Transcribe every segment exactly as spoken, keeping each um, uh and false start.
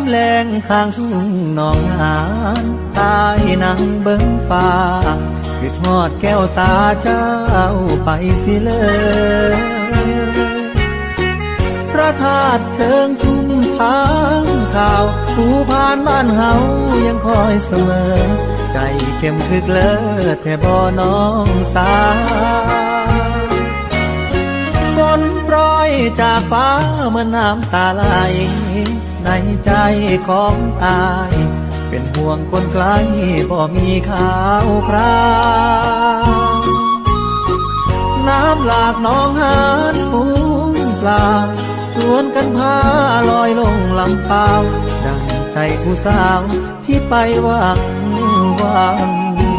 แลงข้างทุ่งหนองหานตายนั่งเบิ่งฟ้าคือทอดแก้วตาเจ้าไปสิเลยพระธาตุเชิงชุมทางข่าวผู้ผ่านบ้านเฮายังคอยเสมอใจเข้มคึกเลิศแต่บ่น้องสาฝนโปรยจากฟ้าเหมือนน้ำตาไหลในใจของอายเป็นห่วงคนไกลบ่มีข่าวคราวน้ำหลากน้องหานฟูงปลาชวนกันพาลอยลงลำเปล่าดังใจผู้สาวที่ไปหวังหวัง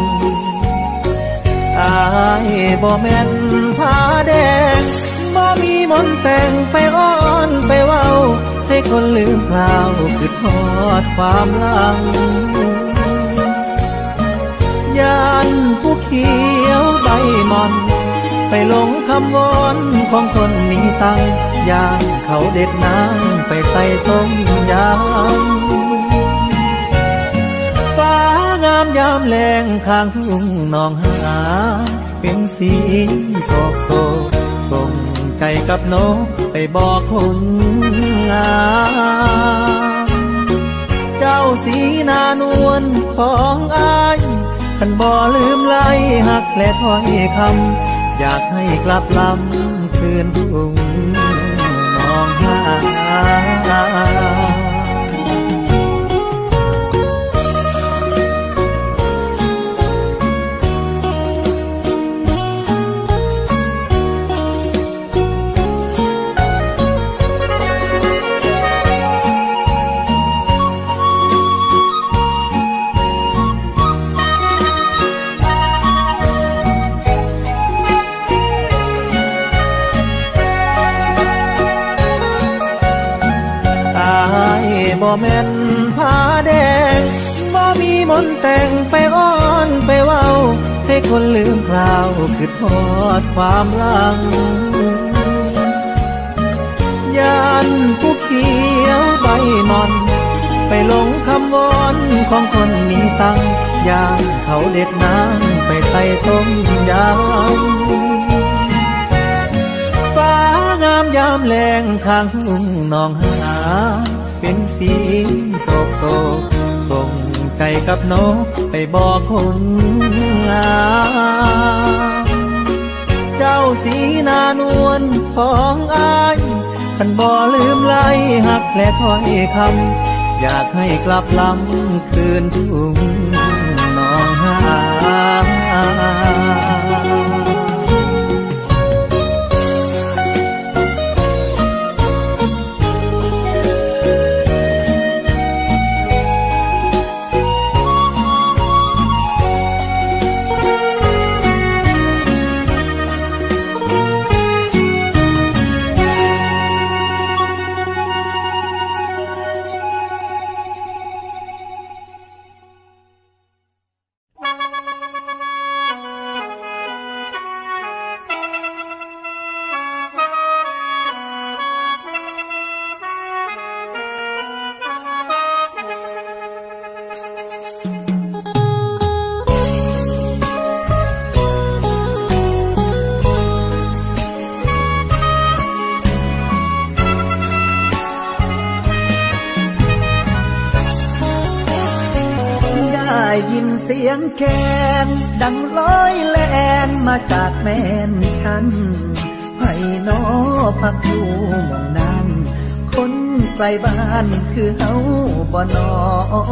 อายบ่แม่นผ้าแดงบ่มีมนต์แต่งไปอ้อนไปเว้าให้คนลืมคราวคือทอดความหลังยานผู้เขียวใบมอนไปหลงคำวอนของคนมีตังยางเขาเด็ดน้ำไปใส่ต้มยำฟ้างามยามแลงข้างทุ่งหนองหาเป็นสีโศกโศกส่งใจกับนกไปบอกคนงามเจ้าสีนานวลของอายท่านบ่ลืมไล่หักและถ้อยคำอยากให้กลับลำคืนทุ่งหนองหาบ่แม่นผ้าแดงบ่มีมนต์แต่งไปอ้อนไปเว้าให้คนลืมคราวคือทอดความหลังยานผู้เขียวใบมอนไปหลงคำวอนของคนมีตังยางเขาเด็ดน้ำไปใส่ต้มยำฟ้างามยามแลงข้างทุ่งหนองหาเป็นสีโศกโศกส่งใจกับนกไปบอกคนงามเจ้าสีนานวลของอายท่านบ่ลืมไล่หักและถ้อยคำอยากให้กลับลำคืนทุ่งหนองหายินเสียงแคนดังลอยแลนมาจากแม่นฉันให้น้อพักอยู่หม่องนั้นคนไกลบ้านคือเฮาบ่นอ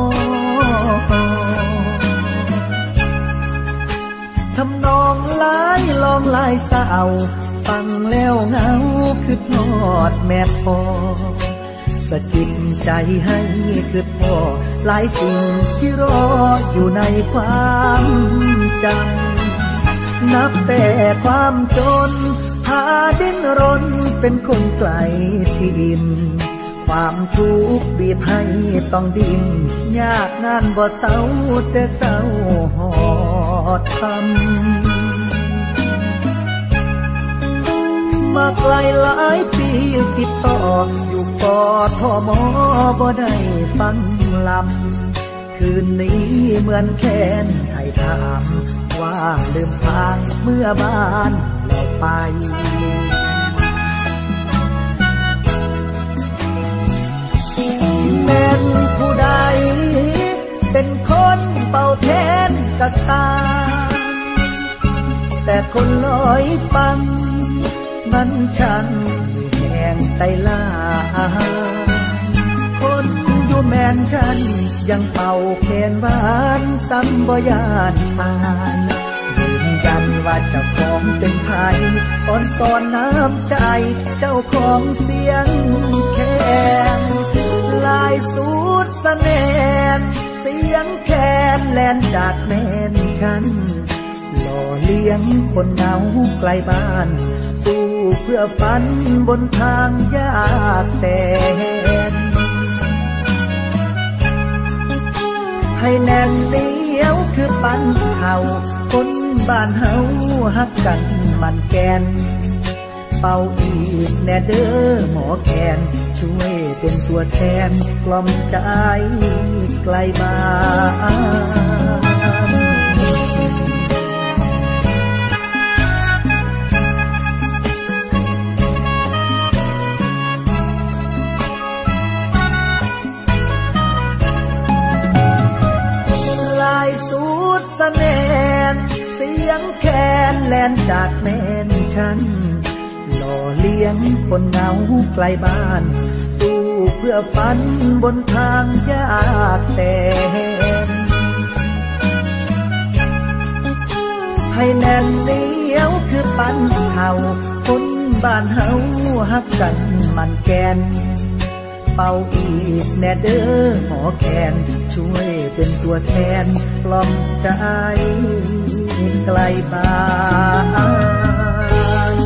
ทำนองหลายลองหลายสาวฟังแล้วเงาคือทอดแม่พอสะกิดใจให้คือพ่อหลายสิ่งที่รออยู่ในความจำนับแต่ความจนหาดิ้นรนเป็นคนไกลถิ่นความทุกข์บีบให้ต้องดิ้นยากงานบ่เศร้าแต่เศร้าหอดทำมาไกลหลายปีติดต่ออยู่กทมบ่ได้ฟังลำคืนนี้เหมือนแค้นให้ถามว่าลืมทางเมื่อบ้านเราไปแม่นผู้ใดเป็นคนเป่าแทนกระตาแต่คนลอยฟังมันฉันแห่งใจลาคนอยู่แม่นฉันยังเป่าแคนหวานซ้ำบ่ยานตายยืนยันว่าเจ้าของเป็นไผอ่อนสอนน้ำใจเจ้าของเสียงแคนลายสูดเสน่ห์เสียงแคนแลนจากแม่นฉันหล่อเลี้ยงคนเหงาไกลบ้านสู้เพื่อฝันบนทางยากแสนให้แน่นเหนียวคือปันเข่าคนบ้านเฮาฮักกันมันแกนเป่าอีกแน่เด้อหมอแคนช่วยเป็นตัวแทนกล่อมใจไกลบ้านลายสูดเสน่ห์เสียงแคนแลนจากแม่นฉันหล่อเลี้ยงคนเหงาไกลบ้านสู้เพื่อฝันบนทางยากแสนให้แน่นเหนียวคือปันเข่าคนบ้านเฮาฮักกันมันแกนเป่าอีกแน่เด้อหมอแคนช่วยเป็นตัวแทนปลอบใจไกลบ้าน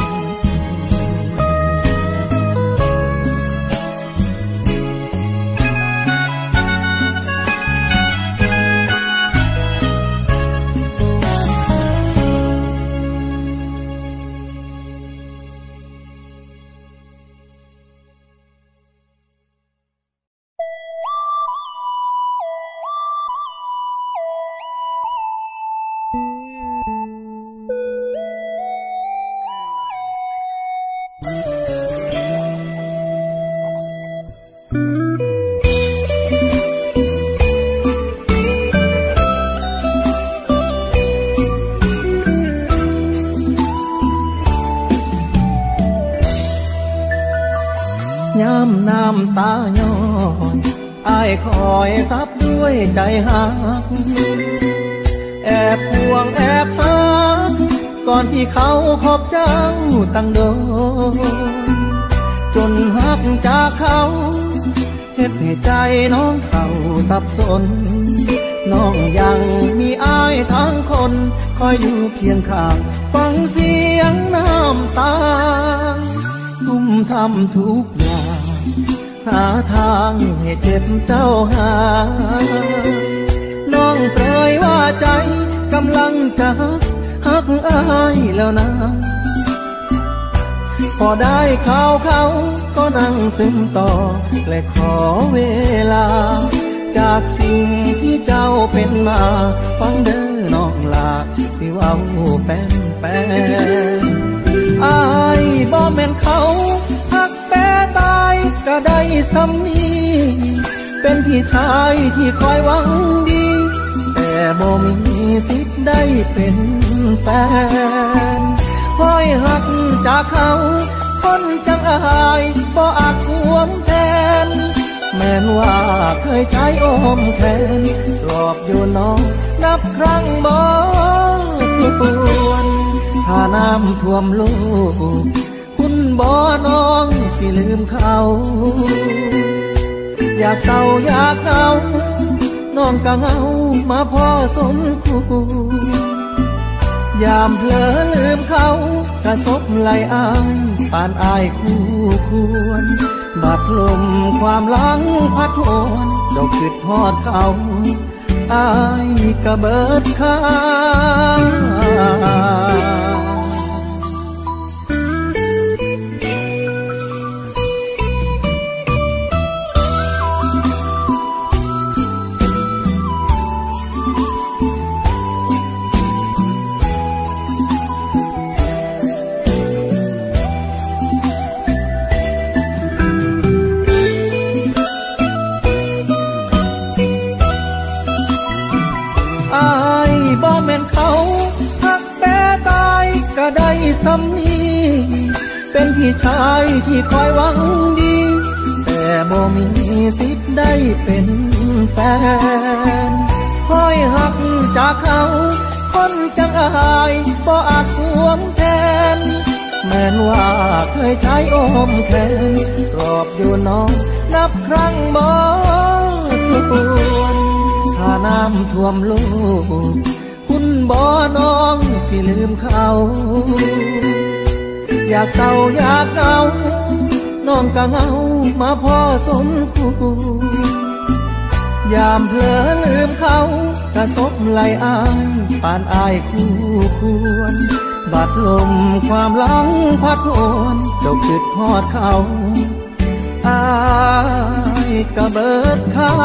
ย้ำน้ำตาย้อยอ้ายคอยซับด้วยใจหักแอบห่วงแอบหักก่อนที่เขาขอบเจ้าตั้งโดนจนหักจากเขาเฮ็ดให้ใจน้องเศร้าสับสนน้องยังมีอ้ายทั้งคนคอยอยู่เคียงข้างฟังเสียงน้ำตาทุ่มทำทุกอย่างหาทางให้เจ็บเจ้าหาน้องเปรยว่าใจกำลังจะหักอ้ายแล้วนะพอได้ข่าวเขาก็นั่งซึมต่อและขอเวลาจากสิ่งที่เจ้าเป็นมาฟังเด้อน้องลาสิเว้าแป้นแป้นอ้ายบ่แม่นเขาหักแปรตายก็ได้ซ้ำนี้เป็นพี่ชายที่คอยหวังดีแต่บ่มีสิทธิ์ได้เป็นแฟนคอยหักจากเขาคนจังอายบ่อาจสวมแทนแม้นว่าเคยใช้อ้อมแขนหลอกอยู่น้องนับครั้งบ่ทวนถ้าน้ำท่วมโลกคุณบ่น้องสิลืมเขาอยากเศร้าอยากเหงาน้องก็เหงามาพอสมควรยามเผลอลืมเขากระซบไหลอายปานอายคู่ควรบาดลมความหลังพัดโหนเจ้าคิดฮอดเขาอายก็เบิดค่าเป็นพี่ชายที่คอยหวังดีแต่บ่มีสิทธิ์ได้เป็นแฟนคอยหักจากเขาคนจังอายบ่อาจสวมแทนแม้นว่าเคยใช้อ้อมแขนกรอบอยู่น้องนับครั้งบ่ถ้วนถ้าน้ำท่วมโลกคุณบ่น้องสิลืมเขาอยากเศร้าอยากเหงาน้องก็เหงามาพอสมควรยามเผลอลืมเขากระซบไหลอายปานอายคู่ควรบาดลมความหลังพัดโอนเจ้าคิดฮอดเขาอายก็เบิดค่า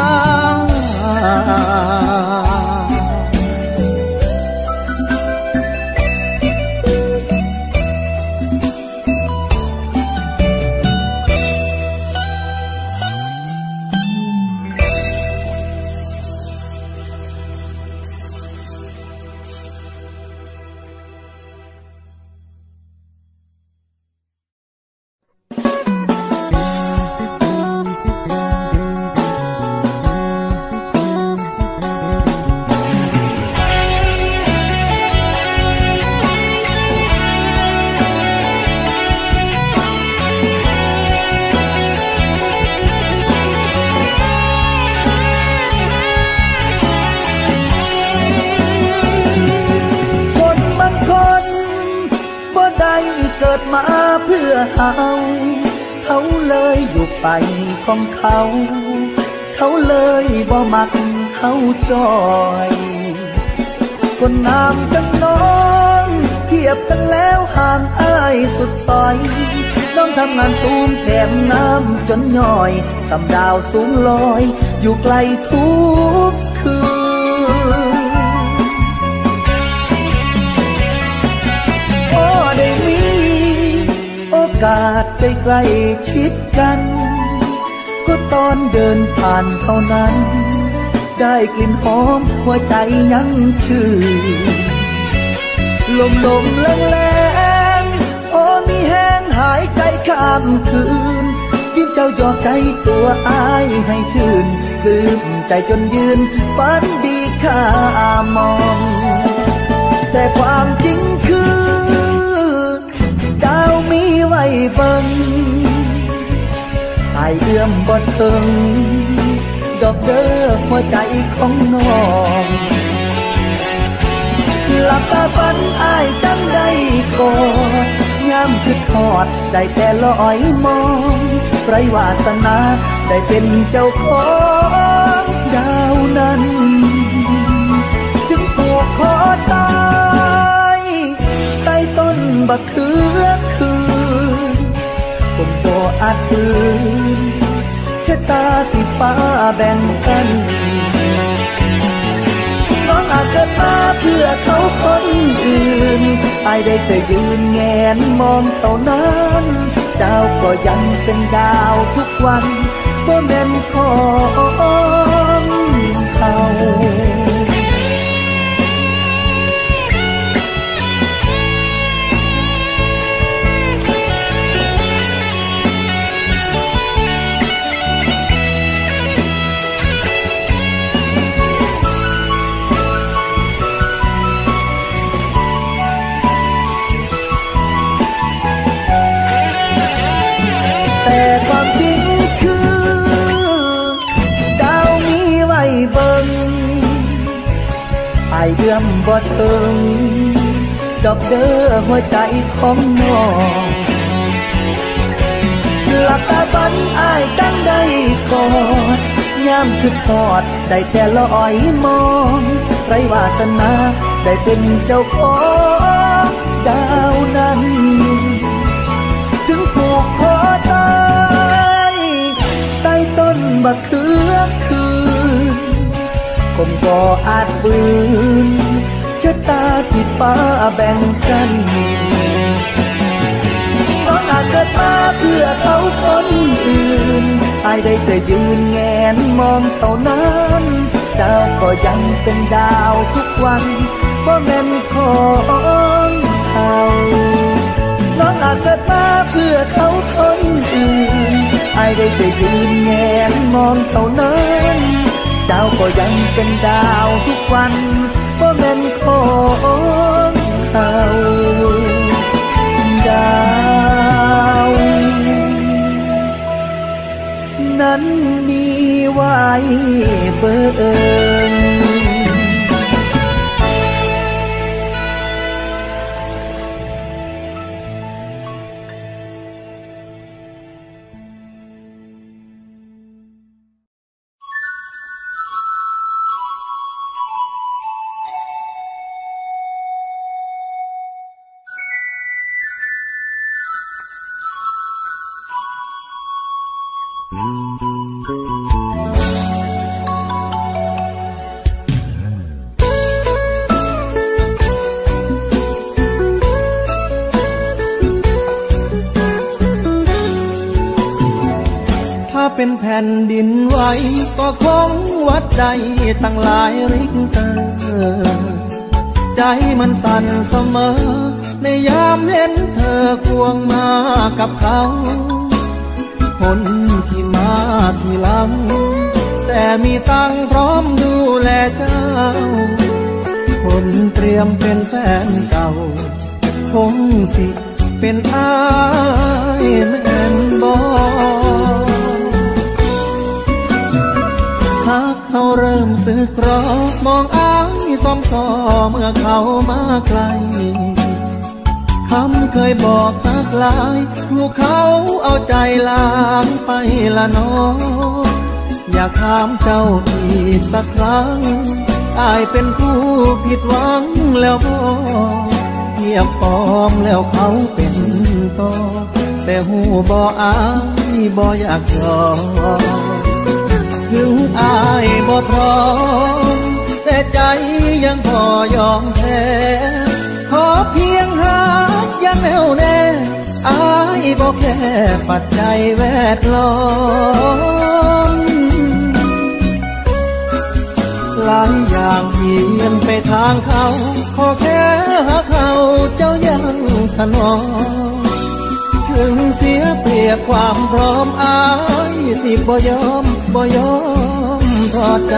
เกิดมาเพื่อเขาเขาเลยอยู่ไปของเขาเขาเลยบ่มักเขาจอยคนงามจังน้องเทียบกันแล้วห่างอ้ายสุดซอยน้องทำงานสูงแถมน้ำจนย่อยสำดาวสูงลอยอยู่ไกลทุกคืนโอ้ได้มีโอกาสได้ใกล้ชิดกันก็ตอนเดินผ่านเท่านั้นได้กลิ่นหอมหัวใจยังชื่นลมลมแรงแรงโอ้มีแห้งหายใจข้ามคืนยิ้มเจ้ายอมใจตัวอายให้ชื่นลืมใจจนยืนฝันดีข้ามองแต่ความจริงคือดาวมีไว้เบิ่งอายเอื้อมบ่ถึงดอกเด้อหัวใจของน้องหลับตาฝันอายจังได้กอดยามคิดฮอดได้แต่ลอยมองไรวาสนาได้เป็นเจ้าของดาวนั้นถึงผูกคอตายใต้ต้นบักเขือคืนคงบ่อาจฝืนชะตาที่ฟ้าแบ่งกันน้องอาจเกิดมาเพื่อเขาคนอื่นอายได้แต่ยืนแงนมองเท่านั้นดาวก็ยังเป็นดาวทุกวันบ่แม่นของเขาแต่ความจริงคือดาวมีไว้เบิ่งอายเอื้อมบ่ถึงดอกเด้อหัวใจของน้องหลับตาฝันอายตั้งได้กอดยามคิดฮอดได้แต่ลอยมองไรวาสนาได้เป็นเจ้าของดาวนั้นถึงผูกคอตายใต้ต้นบักเขือคืนคงบ่อาจฝืนชะตาที่ฟ้าแบ่งกันน้องอาจเกิดมาเพื่อเขาคนอื่นอายได้แต่ยืนแงนมองเท่านั้นดาวก็ยังเป็นดาวทุกวันบ่แม่นของเขาน้องอเกิดมาเพื่อเขาคนอื่นอายได้แต่ยืนแงนมองเท่านั้นดาวก็ยังเป็นดาวทุกวันเพราะแม่นของเขาดาวนั้นมีไว้เบิ่งเป็นแผ่นดินไหวก็คงวัดใดตั้งหลายริกเตอร์ใจมันสั่นเสมอในยามเห็นเธอควงมากับเขาคนที่มาทีหลังแต่มีตังพร้อมดูแลเจ้าคนเตรียมเป็นแฟนเก่าคงสิเป็นอ้ายแม่นบ่หากเขาเริ่มสึกรอมองอ้ายซ้อมซอเมื่อเขามาไกลคำเคยบอกหักหลายถูกเขาเอาใจล้างไปละน้องอยากถามเจ้าอีกสักครั้งอ้ายเป็นผู้ผิดหวังแล้วบ่เทียบฟอมแล้วเขาเป็นต่อแต่หูบ่อ้ายบ่อยากยอมถึงอายบ่พร้อมแต่ใจยังพอยอมแพ้ขอเพียงหากยังแน่วแน่อายบ่แค่ปัจจัยแวดล้อมหลายอย่างเปลี่ยนไปทางเขาขอแค่หาเขาเจ้ายังถนอมถึงเสียเปรียบความพร้อมอายสิบ่ยอมบ่ยอมทอดใจ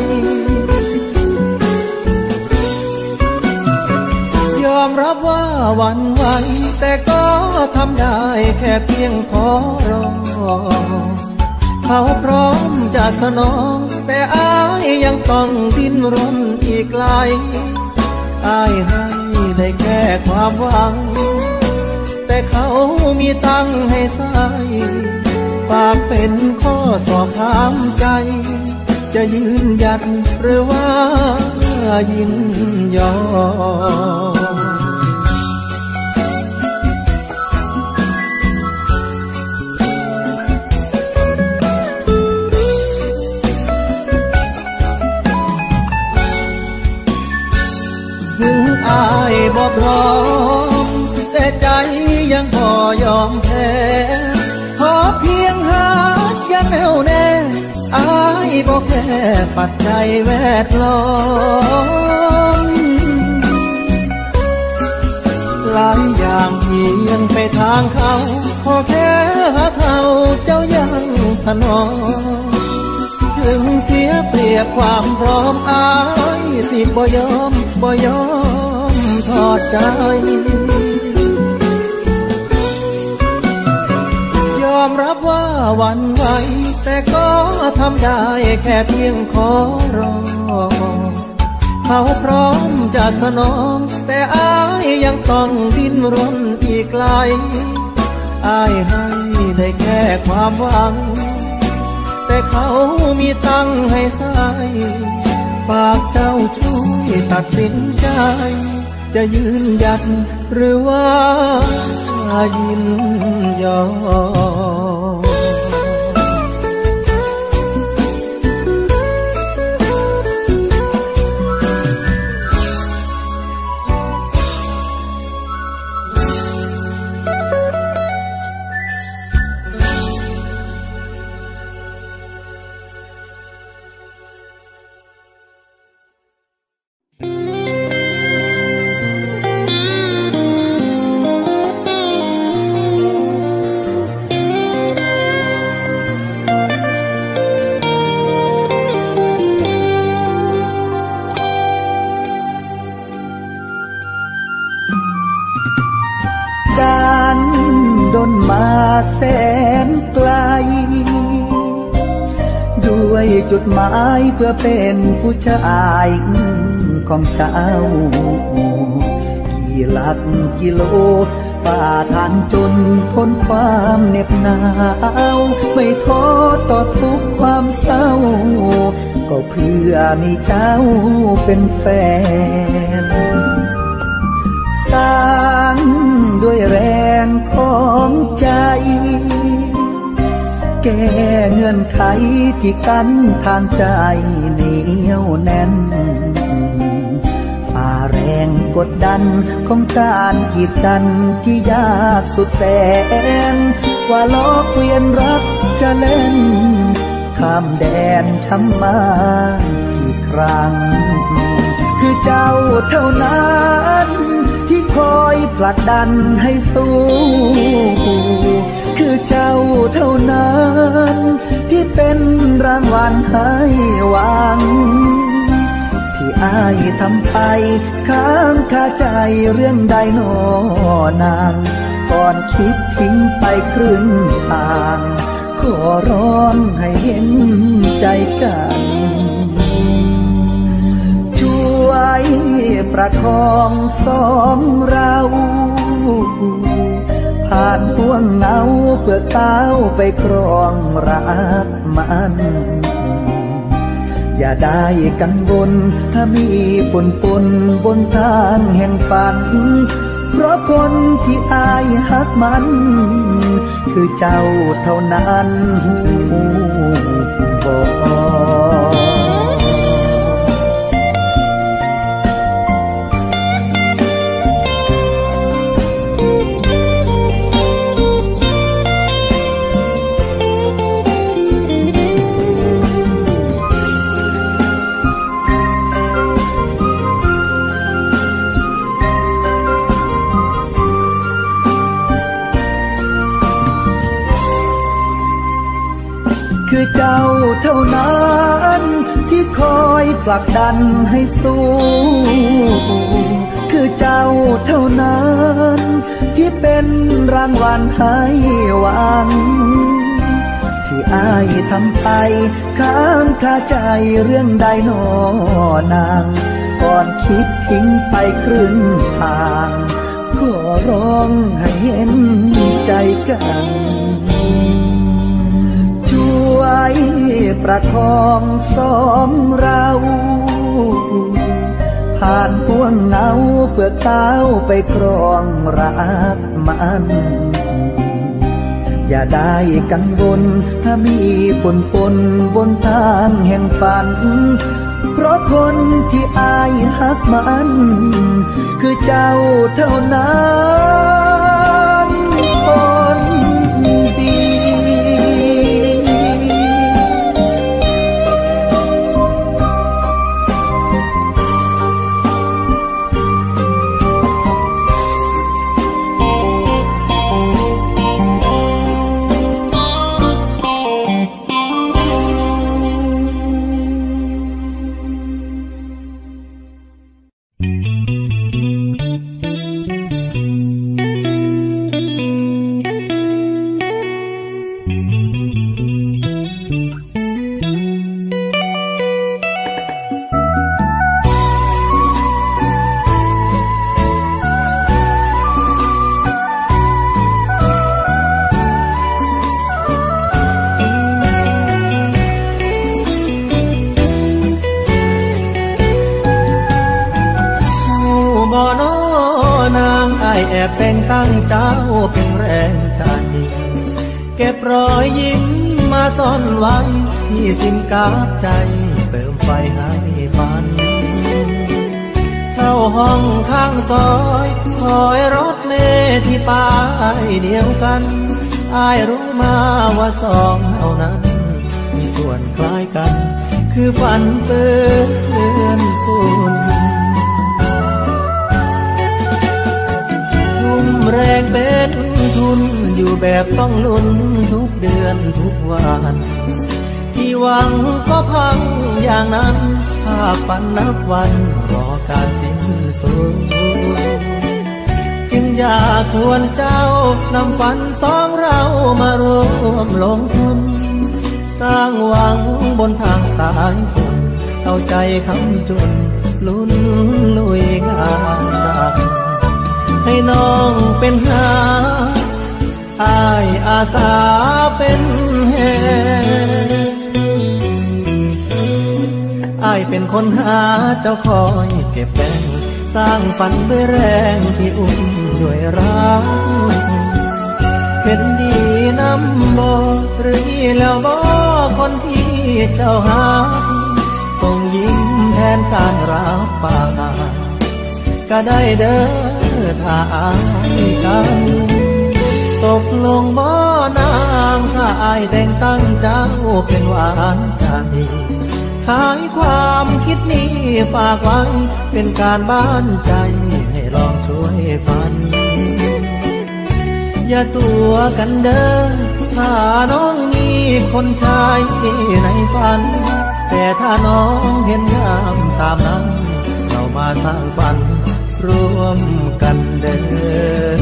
ยอมรับว่าหวั่นไหวแต่ก็ทำได้แค่เพียงขอรอเขาพร้อมจะสนองแต่อายยังต้องดิ้นรนอีกไกลอายให้ได้แค่ความหวังแต่เขามีตังให้ใส่ฝากเป็นข้อสอบถามใจจะยืนหยัดหรือว่ายินยอมถึงอายบ่พร้อมแต่ใจยังพอยอมแพ้ขอเพียงหากยังแน่วแน่อายบ่แค่ปัจจัยแวดล้อมหลายอย่างเปลี่ยนไปทางเขาขอแค่หาเขาเจ้ายังถนอมถึงเสียเปรียบความพร้อมอายสิบ่ยอมบ่ยอมทอดใจยอมรับว่าหวั่นไหวแต่ก็ทำได้แค่เพียงขอรอเขาพร้อมจะสนองแต่อายยังต้องดิ้นรนอีกไกลอายให้ได้แค่ความหวังแต่เขามีตังให้ใส่ฝากเจ้าช่วยตัดสินใจจะยืนหยัดหรือว่ายินยอมเดนมาแสนไกลด้วยจุดหมายเพื่อเป็นผู้ชายของเจ้ากี่หลักกิโลฝ่าทางจนทนความเหน็บหนาวไม่ท้อต่อทุกความเศร้าก็เพื่อมีเจ้าเป็นแฟนสร้างด้วยแรงของใจแก้เงื่อนไขที่กั้นทางใจเหนียวแน่นฝ่าแรงกดดันของการกีดกันที่ยากสุดแสนว่าล้อเกวียนรักจะเล่นข้ามแดนช้ำมากี่ครั้งคือเจ้าเท่านั้นที่คอยผลักดันให้สู้คือเจ้าเท่านั้นที่เป็นรางวัลให้หวังที่อ้ายทำไปค้างคาใจเรื่องใดหนอนางก่อนคิดทิ้งไปครึ่งทางขอร้องให้เห็นใจกันช่วยประคองสองเราผ่านห่วงเหงาเพื่อก้าวไปครองรักมันอย่าได้กังวลถ้ามีปนปนบนทางแห่งฝันเพราะคนที่อายฮักมันคือเจ้าเท่านั้นหูบอกคือเจ้าเท่านั้นที่คอยผลักดันให้สู้คือเจ้าเท่านั้นที่เป็นรางวัลให้หวังที่อ้ายทำไปค้างคาใจเรื่องใดหนอนางก่อนคิดทิ้งไปครึ่งทางขอร้องให้เห็นใจกันประคองสองเราผ่านห่วงเหงาเพื่อก้าวไปครองรักมันอย่าได้กังวลถ้ามีปนปนบนทางแห่งฝันเพราะคนที่อายฮักมันคือเจ้าเท่านั้นคนดีแอบแต่งตั้งเจ้าเป็นแรงใจเก็บรอยยิ้มมาซ่อนไว้ที่สิ้นกาบใจเติมไฟให้ฝันเช่าห้องข้างซอยคอยรถเมล์ที่ป้ายเดียวกันอายรู้มาว่าสองเท่านั้นมีส่วนคล้ายกันคือฝันเปื้อนฝุ่นแรงเป็นทุนอยู่แบบต้องลุ้นทุกเดือนทุกวันที่หวังก็พังอย่างนั้นภาพฝันนับวันรอการสิ้นสุดจึงอยากชวนเจ้านำฝันสองเรามารวมลงทุนสร้างหวังบนทางสายฝนเอาใจคำจุนลุ้นลุยงานดักให้น้องเป็นหาอายอาสาเป็นแหอายเป็นคนหาเจ้าคอยเก็บแบ่งสร้างฝันด้วยแรงที่อุ้มด้วยรักเห็นดีน้ำบ่หรือแล้วบ่คนที่เจ้าหาส่งยิ้มแทนการรับปากก็ได้เด้อถ้าอายกันตกลงบ่นางถ้าอายแต่งตั้งเจ้าเป็นหวานใจขายความคิดนี้ฝากไว้เป็นการบ้านใจให้ลองช่วยฝันอย่าตัวกันเด้อถ้าน้องมีคนชายในฝันแต่ถ้าน้องเห็นงามตามนั้นเรามาสร้างฝันร่วมกันเด้อ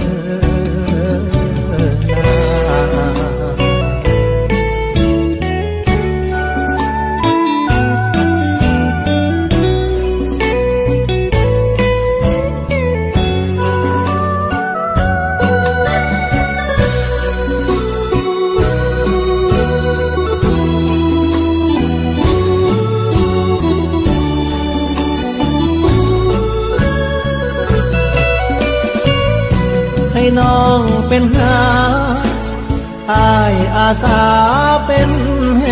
ให้น้องเป็นหาอายอาสาเป็นแห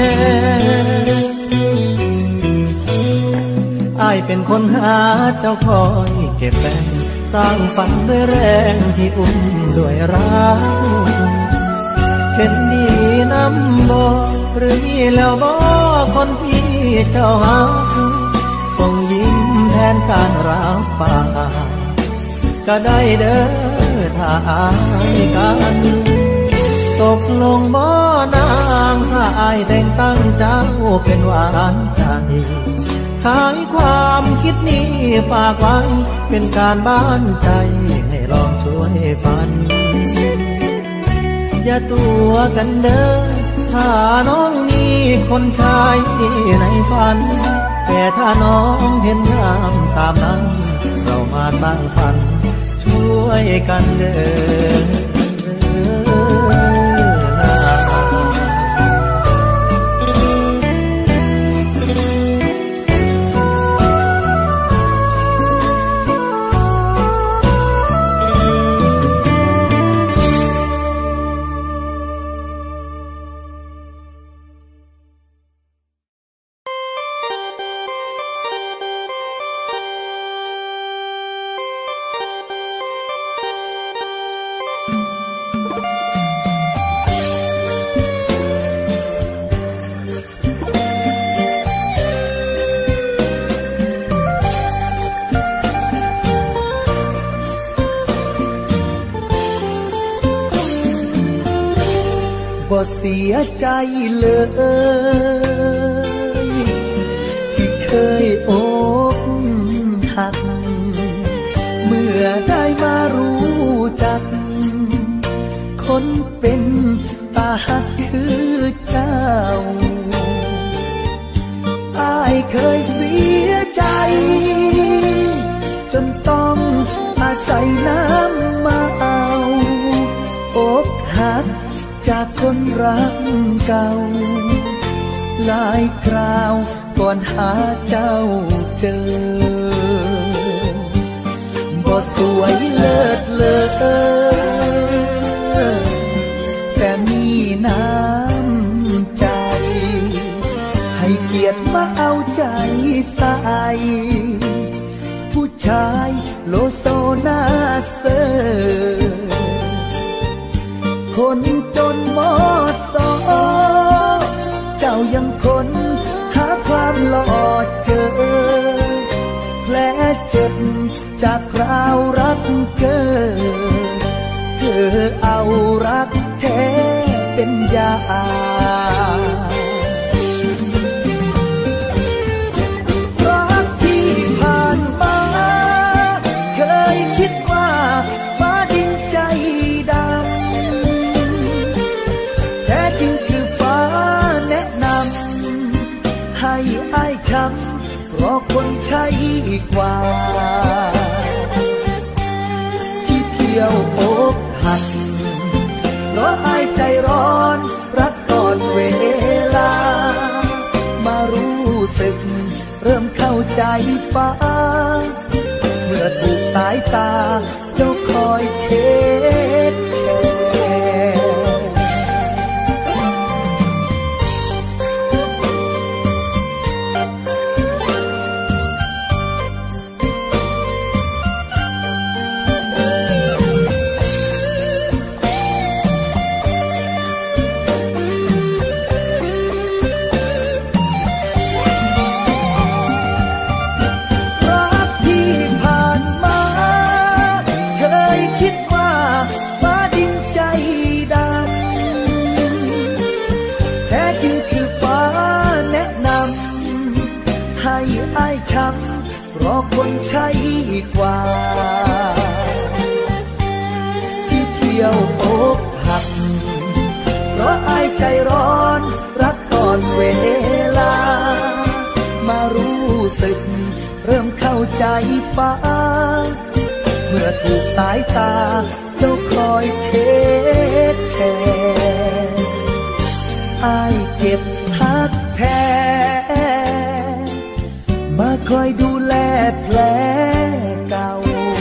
อายเป็นคนหาเจ้าคอยเก็บแบ่งสร้างฝันด้วยแรงที่อุ้มด้วยรักเห็นดีน้ำบ่หรือมีแล้วบ่คนที่เจ้าหาส่งยิ้มแทนการรับปากก็ได้เด้อถ้าอายกันตกลงบ่นางถ้าอายแต่งตั้งเจ้าเป็นหวานใจขายความคิดนี้ฝากไว้เป็นการบ้านใจให้ลองช่วยฝันอย่าตัวกันเด้อถ้าน้องมีคนชายในฝันแต่ถ้าน้องเห็นงามตามนั้นเรามาสร้างฝันช่วยกันเด้บ่เสียใจเลยที่เคยอกหักเมื่อได้มารู้จักคนเป็นตาหักคือเจ้าอ้ายเคยเสียใจจนต้องอาศัยน้ำมาเอาอกหักจากคนรักเก่าหลายคราวก่อนหาเจ้าเจอบ่สวยเลิศเลอแต่มีน้ำใจให้เกียรติมาเอาใจใส่ผู้ชายโลโซน่าเซอคนจนมอสอเจ้ายังคนหาความหล่อเจอแผลเจ็บจากคราวรักเกิดเธอเอารักแท้เป็นยารักที่ผ่านมาเคยคิดว่าฟ้าดินคนใช่กว่าที่เที่ยวอกหักเพราะอายใจร้อนรักก่อนเวลามารู้สึกเริ่มเข้าใจฟ้าเมื่อถูกสายตาเจ้าคอยเทคแครอคนใช่กว่าที่เที่ยวอกหักเพราะอายใจร้อนรักก่อนเวลามารู้สึกเริ่มเข้าใจฟ้าเมื่อถูกสายตาเจ้าคอยเทคแคร์อายเก็บฮักแท้มาคอยดูแลแผลเก่า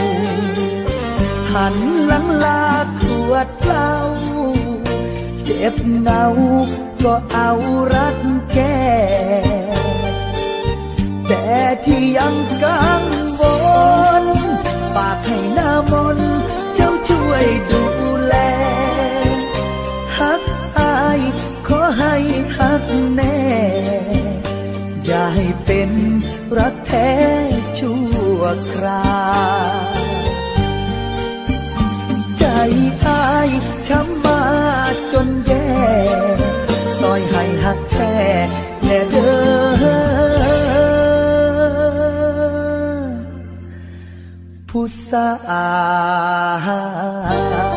หันหลังลาขวดเหล้าเจ็บเงาก็เอารักแก้แต่ที่ยังกังวลฝากให้หน้ามนต์เจ้าช่วยดูแลฮักอายขอให้ฮักแน่อย่าให้เป็นรักแท้ชั่วคราวใจอายช้ำมาจนแย่ซอยให้หักแท้แน่เด้อผู้สาว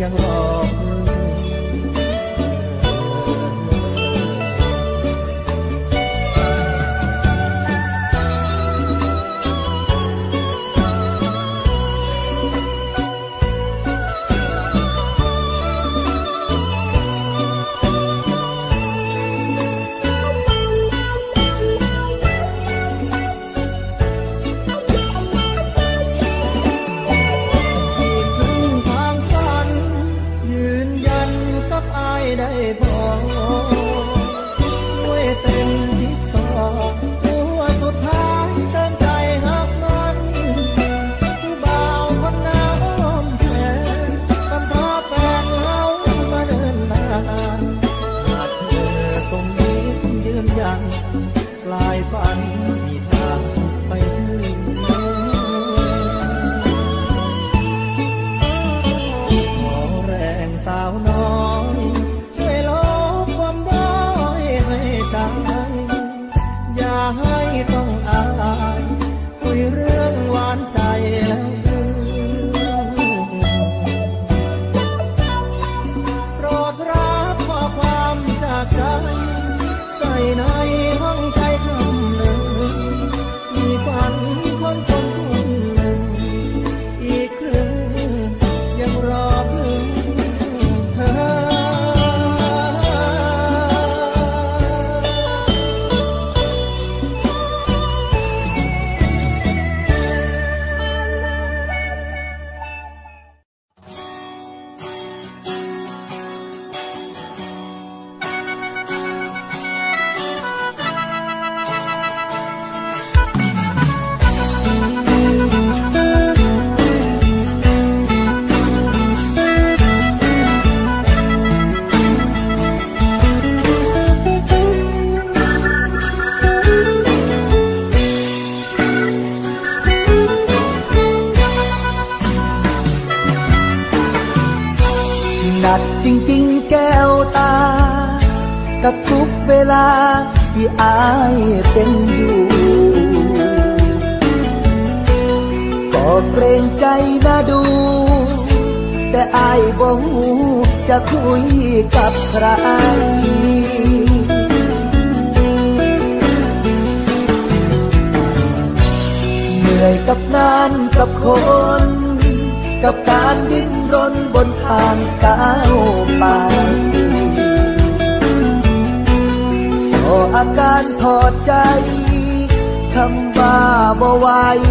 ยังรอจริงๆแก้วตากับทุกเวลาที่อายเป็นอยู่ก็เกรงใจน่าดูแต่อายบ่ฮู้จะคุยกับใครเหนื่อยกับงานกับคนกับการดิ้นรนบนทางก้าวไปโซ่อาการถอดใจคำว่าบ่ไหว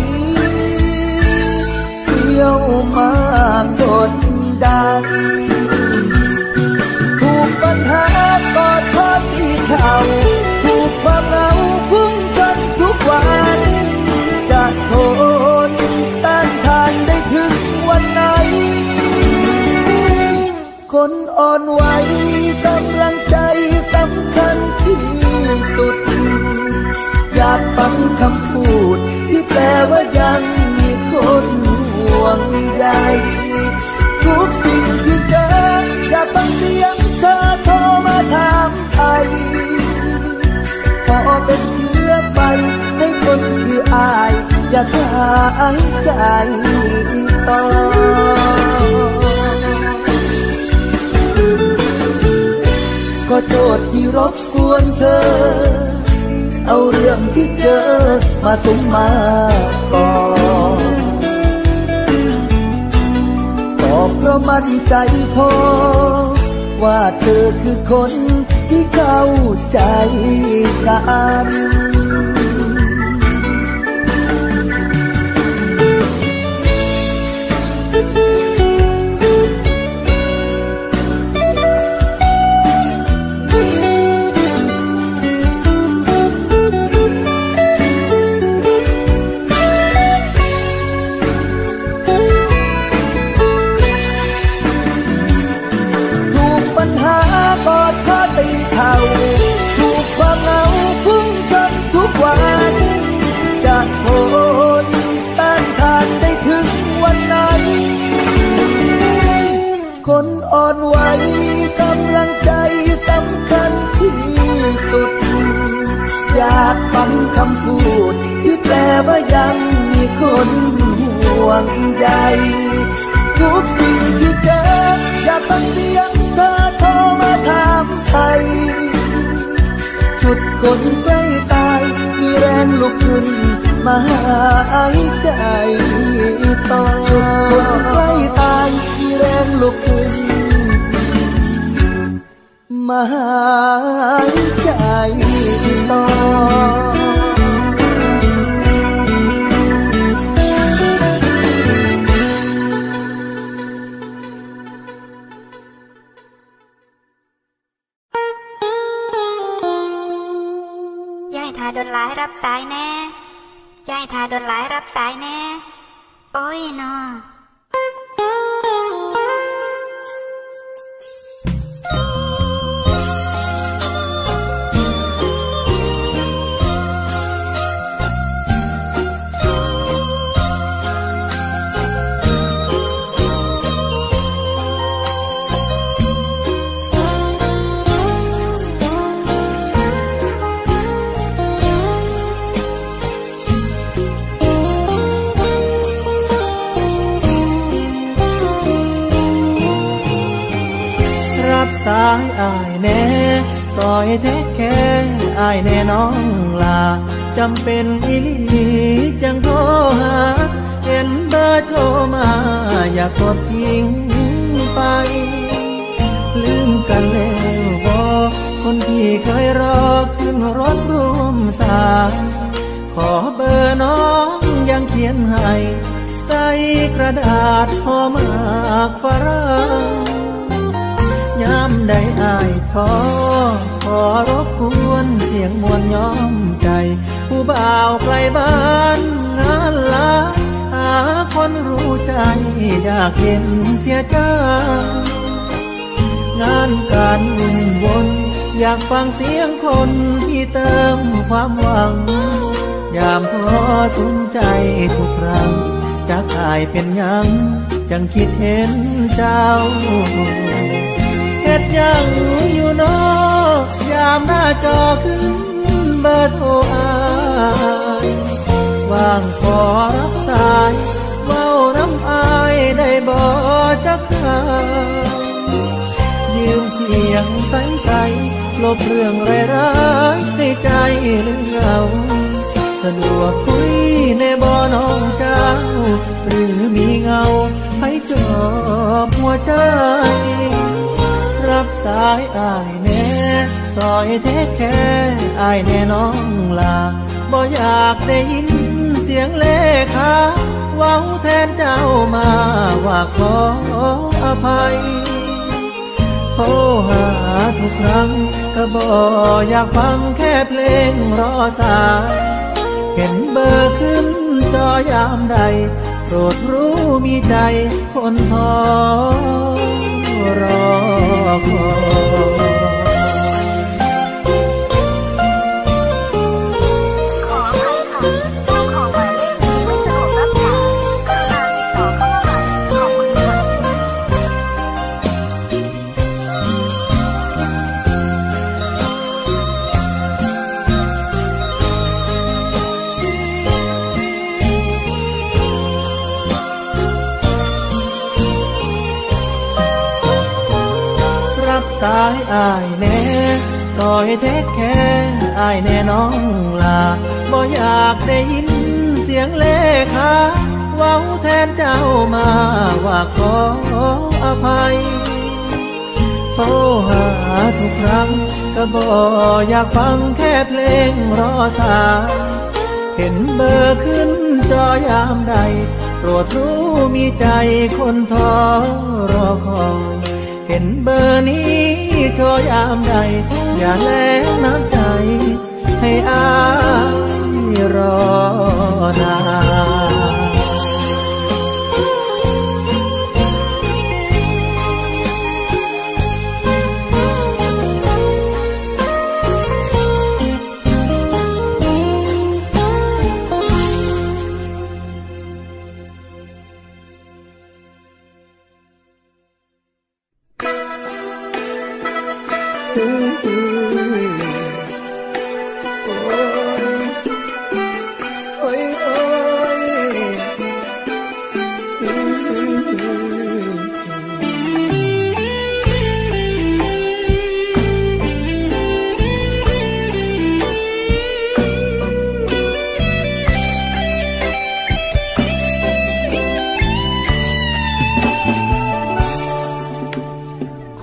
เที่ยวมากดดันถูกปัญหากอดทอดที่เข่าถูกความเหงาพุ่งจนทุกวันจะทนต้านทานได้ถึงวันไหนคนอ่อนไหวกำลังใจสำคัญที่สุดอยากฟังคำพูดที่แปลว่ายังมีคนห่วงใยทุกสิ่งที่เจออยากฟังเสียงเธอโทรมาถามไทยพอเป็นเชื้อไฟให้คนคืออายอยากหายใจต่อก็โทษที่รบกวนเธอเอาเรื่องที่เจอมาสมมาก่อนก็เพราะมั่นใจพอว่าเธอคือคนที่เข้าใจกันถูกความเหงาพุ่งชนทุกวันจะทนต้านทานได้ถึงวันไหนคนอ่อนไหวกำลังใจสำคัญที่สุดอยากฟังคำพูดที่แปลว่ายังมีคนห่วงใยทุกสิ่งที่เจออยคนใกล้ตายมีแรงลุกขึ้นมาหายใจต่อคนใกล้ตายมีแรงลุกขึ้นมาหายใจต่อยายทาโดนหลายรับสายแน่ยายทาโดนหลายรับสายแน่โอ้ยนอสายอายแน่ซอยแท้แค่อายแน่น้องลาจำเป็นอีหลีจังโทรหาเห็นเบอร์โทรมาอยากกดทิ้งไปลืมกันแล้วบอกคนที่เคยรอขึ้นรถร่วมสายขอเบอร์น้องยังเขียนให้ใส่กระดาษห่อมากฝรั่งยามใดอายท้อขอรบกวนเสียงมวลย้อมใจผู้บ่าวไกลบ้านงานลาหาคนรู้ใจอยากเห็นเสียใจงานการวุ่นวนอยากฟังเสียงคนที่เติมความหวังยามพอสนใจทุกครั้งจากอายเป็นยังจังคิดเห็นเจ้าเฮ็ดยังอยู่นอยามหน้าจอขึ้นเบอร์โทรอายว่างขอรับสายเว้าน้ำอายได้บ่จักคำยืมเสียงใสๆลบเรื่องร้ายๆให้ใจลืมเหงาสะดวกคุยในบ่น้องเจ้าหรือมีเงาให้จอบหัวใจรับสายอายแน่ซอยแท้แค่อายแน่น้องลาบ่อยากได้ยินเสียงเลขาเว้าแทนเจ้ามาว่าขออภัยโทรหาทุกครั้งก็บ่อยากฟังแค่เพลงรอสายเห็นเบอร์ขึ้นจอยามใดโปรดรู้มีใจคนท้อรอคอยขออภัยค่ะเจ้าของหมายเลขนี้ไม่สะดวกรับสายกรุณาติดต่อเข้ามาใหม่ขอบคุณค่ะสายอายแน่ซอยแท้แค่อายแน่น้องลาบ่อยากได้ยินเสียงเลขาเว้าแทนเจ้ามาว่าขออภัยโทรหาทุกครั้งก็บ่อยากฟังแค่เพลงรอสายเห็นเบอร์ขึ้นจอยามใดโปรดรู้มีใจคนท้อรอคอยเห็นเบอร์นี้โทรยามใดอย่าแลน้ำใจให้อายรอนาน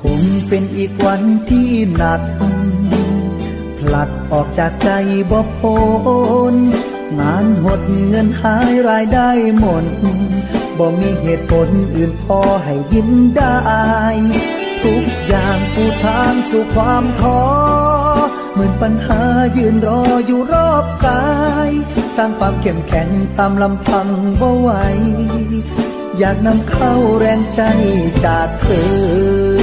คงเป็นอีกวันที่หนักผลัดออกจากใจบ่พ้นงานหดเงินหายรายได้หมดบ่มีเหตุผลอื่นพอให้ยิ้มได้ทุกอย่างปูทางสู่ความท้อเหมือนปัญหายืนรออยู่รอบกายสร้างความเข้มแข็งตามลำพังบ่ไหวอยากนำเข้าแรงใจจากเธอ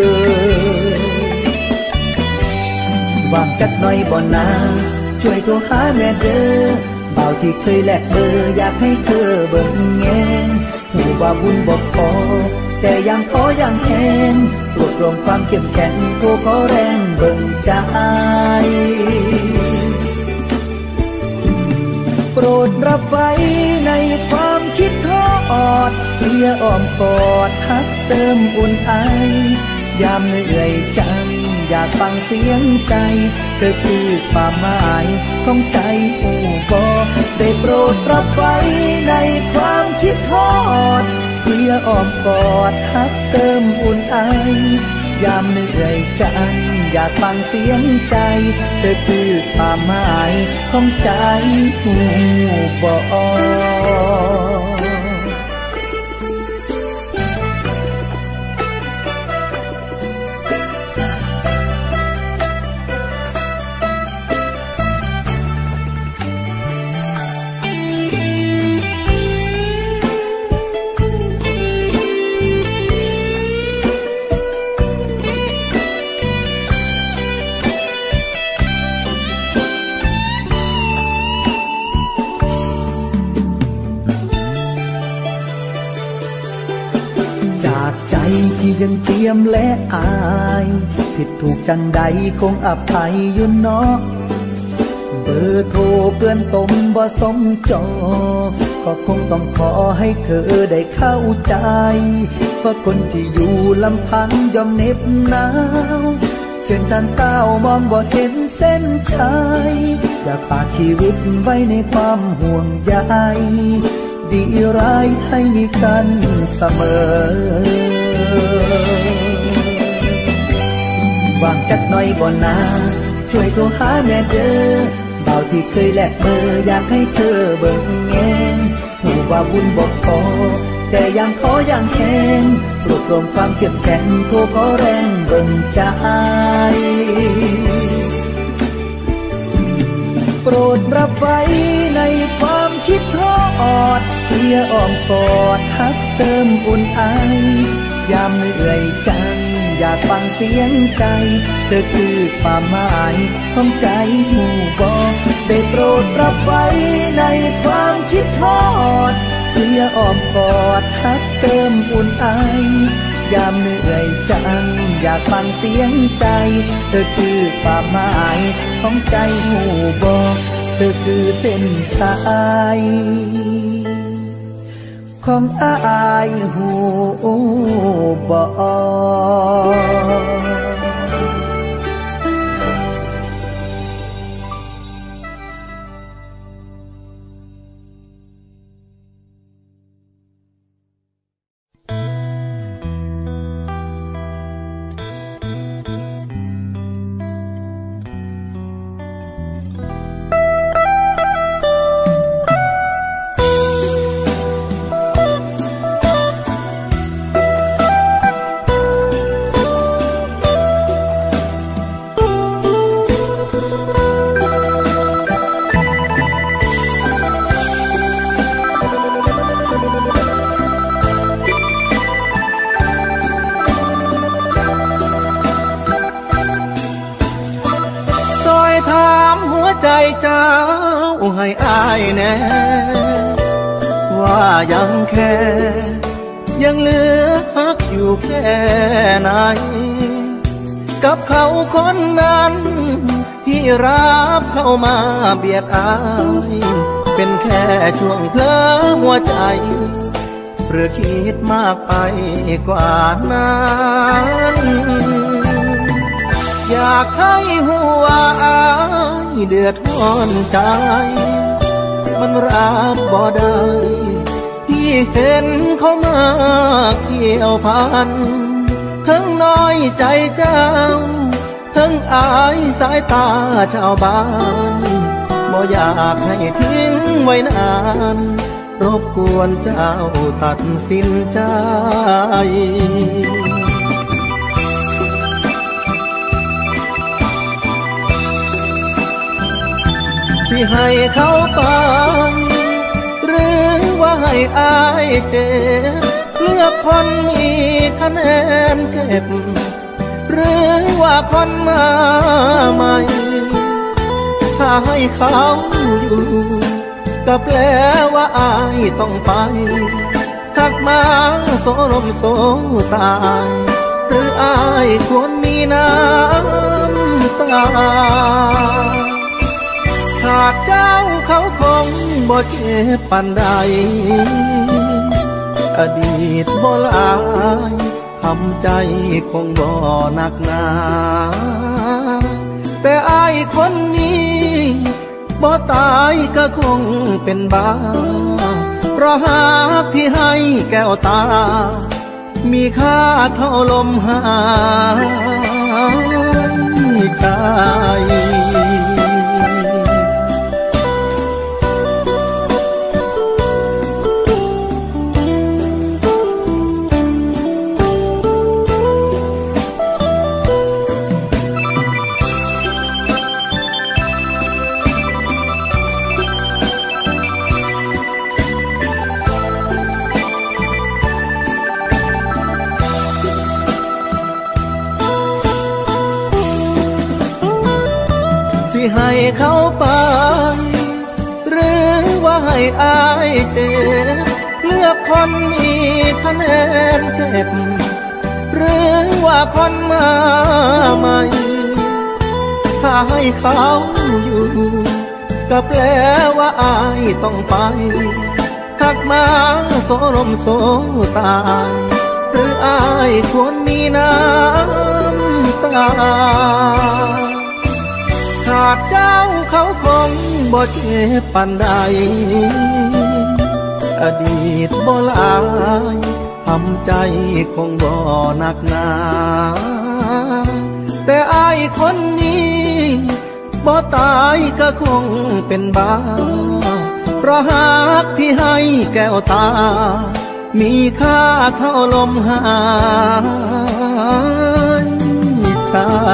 ว่างจักหน่อยบ่นาช่วยโทรหาแน่เด้อเบาที่เคยแลกเบอร์อยากให้เธอเบิ่งแยงหูว่าบุญบ่พอแต่ยังท้อยังแห้งรวบรวมความเข้มแข็งโทรขอแรงเบิ่งใจโปรดรับไว้ในความคิดทอดเคลียร์อ้อมกอดฮักเติมอุ่นไอยามเหนื่อยจังอยากฟังเสียงใจเธอคือความหมายของใจผู้บ่ได้โปรดรับไว้ในความคิดทอดเคลียร์อ้อมกอดฮักเติมอุ่นไอยามเหนื่อยจังอยากฟังเสียงใจเธอคือความหมายของใจผู้บ่ที่ยังเจียมและอายผิดถูกจังใดคงอภัยอยู่เนาะเบอร์โทรเปื้อนตมบ่สมจอก็คงต้องขอให้เธอได้เข้าใจว่าคนที่อยู่ลำพังยอมเหน็บหนาวเส้นทางก้าวมองบ่เห็นเส้นชัยอยากฝากชีวิตไว้ในความห่วงใยดีร้ายให้มีกันเสมอว่างจักหน่อยบ่นาช่วยโทรหาแน่เด้อเบาที่เคยแลกเบอร์อยากให้เธอเบิ่งแยงหูว่าบุญบ่พอแต่ยังท้อยังแข็งรวบรวมความเข้มแข็งโทรขอแรงเบิ่งใจโปรดรับไว้ในความคิดทอดเคลียร์อ้อมกอดฮักเติมอุ่นไอยามเหนื่อยจังอยากฟังเสียงใจเธอคือความหมายของใจหูบ่ได้โปรดรับไว้ในความคิดทอดเคลียร์อ้อมกอดฮักเติมอุ่นไอยามเหนื่อยจังอยากฟังเสียงใจเธอคือความหมายของใจหูบ่เธอคือเส้นชัยของอายหูบ่ใจเจ้าให้อายแน่ว่ายังแค่ยังเหลือฮักอยู่แค่ไหนกับเขาคนนั้นที่รับเข้ามาเบียดอายเป็นแค่ช่วงเพลอหัวใจหรือคิดมากไปกว่านั้นอยากให้หัวอายเดือดร้อนใจมันรับบ่ได้ที่เห็นเขามาเกี่ยวพันททั้งน้อยใจเจ้าทั้งอายสายตาชาวบ้านบ่อยากให้ทิ้งไว้นานรบกวนเจ้าตัดสินใจสิให้เขาไปหรือว่าให้อายเจ็บเลือกคนมีคะแนนเก็บหรือว่าคนมาใหม่ถ้าให้เขาอยู่ก็แปลว่าอายต้องไปทักมาโสลมโสตายหรืออายควรมีน้ำตาหากเจ้าเขาคงบ่เจ็บปานใดอดีตบ่หลายทำใจคงบ่หนักหนาแต่อายคนนี้บ่ตายก็คงเป็นบ้าเพราะหากที่ให้แก้วตามีค่าเท่าลมหายใจให้เขาไปหรือว่าให้อายเจ็บเลือกคนมีคะแนนเก็บหรือว่าคนมาใหม่ถ้าให้เขาอยู่ก็แปลว่าอายต้องไปทักมาโสลมโสตายหรืออายควรมีน้ำตาหากเจ้าเขาคงบ่เจ็บปานใดอดีตบ่หลายทำใจคงบ่หนักหนาแต่อายคนนี้บ่ตายก็คงเป็นบ้าเพราะหากที่ให้แก้วตามีค่าเท่าลมหายใจ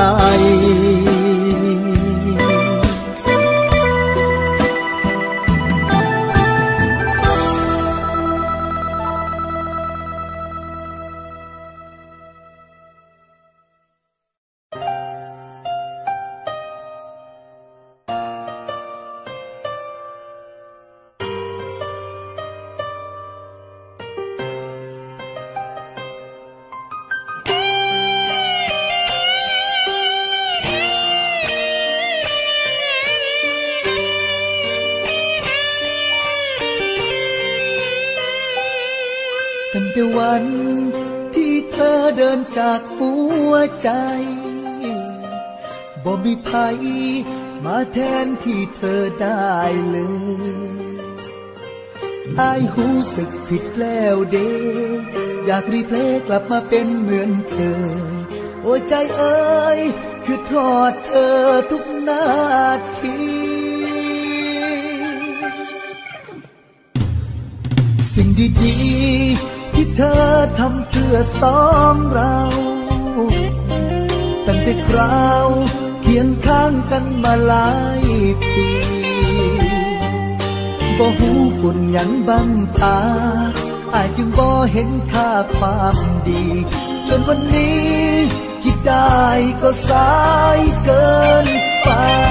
ตั้งแต่วันที่เธอเดินจากหัวใจบ่มีภัยมาแทนที่เธอได้เลยอ้ายรู้สึกผิดแล้วเด้อยากรีเพลย์กลับมาเป็นเหมือนเคยโอ้ใจเอ้ยคือทอดเธอทุกนาทีสิ่งดีๆที่เธอทำเพื่อสองเราตั้งแต่คราวเคียงข้างกันมาหลายปีบ่หูฝุ่นหยังบังตาอ้ายจึงบ่เห็นค่าความดีจนวันนี้คิดได้ก็สายเกินไป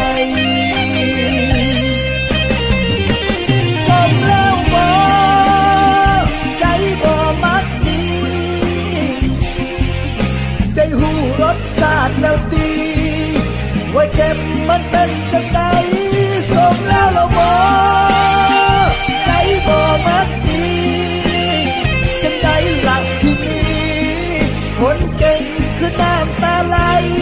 สมแล้วบ่ใจบ่มักดีได้หูรสชาติแล้วดีว่าเจ็บมันเป็นจังไดสมแล้วเราบ่ใจบ่มักดีจังไดหลักที่มีคนเก่งคือน้ำตาไหล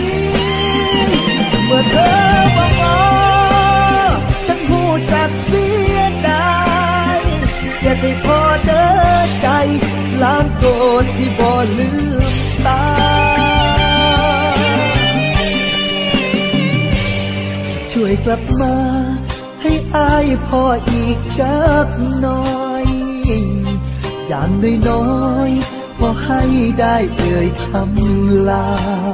เมื่อเธอบอกว่าฉันหูจักเสียดายเจ็บให้พอเด้อใจล้างโกรธที่บ่ลืมตากลับมาให้อายพ่ออีกจักหน่อยอย่างน้อยๆพอให้ได้เอ่ยคำลา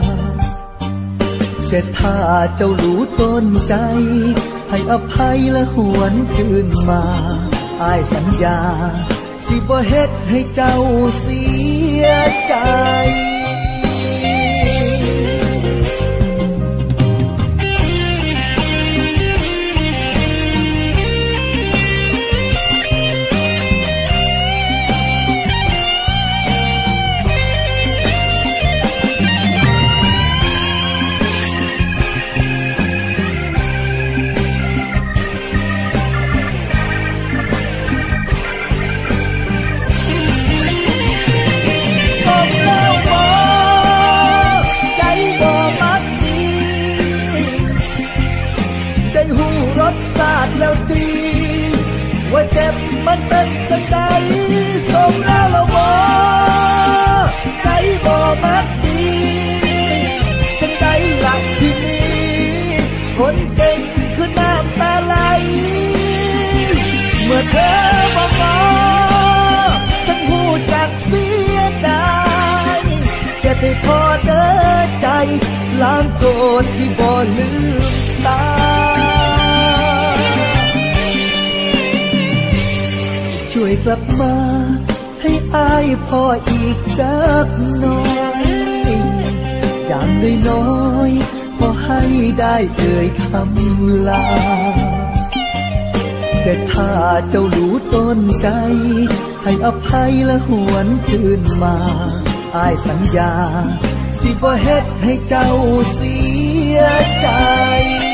แต่ถ้าเจ้ารู้ต้นใจให้อภัยและหวนคืนมาอ้ายสัญญาสิบ่เฮ็ดให้เจ้าเสียใจแล้วตีว่าเจ็บมันเป็นจังใดสมแล้วละบ่ใจบ่มักดีจังใดหลักที่มีคนเก่งคือน้ำตาไหลเมื่อเธอบ่งอฉันหูจักเสียดายจะได้พอเด้อใจล้างโกรธที่บ่ลืมตาช่วยกลับมาให้อายพ่ออีกจักหน่อยอย่างน้อยๆพอให้ได้เอ่ยคำลาแต่ถ้าเจ้ารู้ต้นใจให้อภัยและหวนคืนมาอ้ายสัญญาสิบ่เฮ็ดให้เจ้าเสียใจ